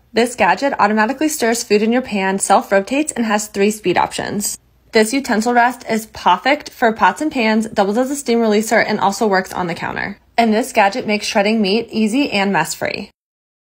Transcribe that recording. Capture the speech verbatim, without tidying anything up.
This gadget automatically stirs food in your pan, self-rotates, and has three speed options. This utensil rest is perfect for pots and pans, doubles as a steam releaser, and also works on the counter. And this gadget makes shredding meat easy and mess-free.